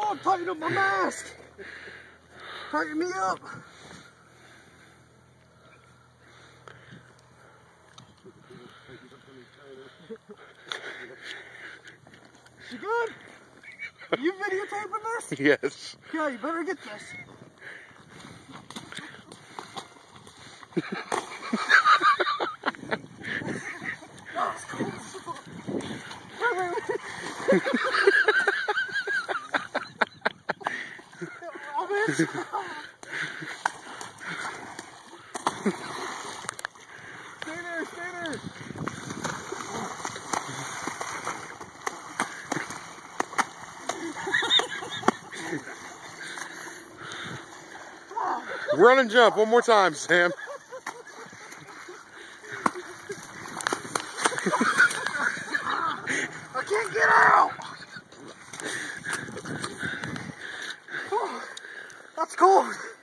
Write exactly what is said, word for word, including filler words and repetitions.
Oh, tighten up my mask. Tighten me up. You good? You videotaping this? Yes. Yeah, you better get this. Stay there, stay there. Run and jump one more time, Sam. I can't get out. Oh, that's cold.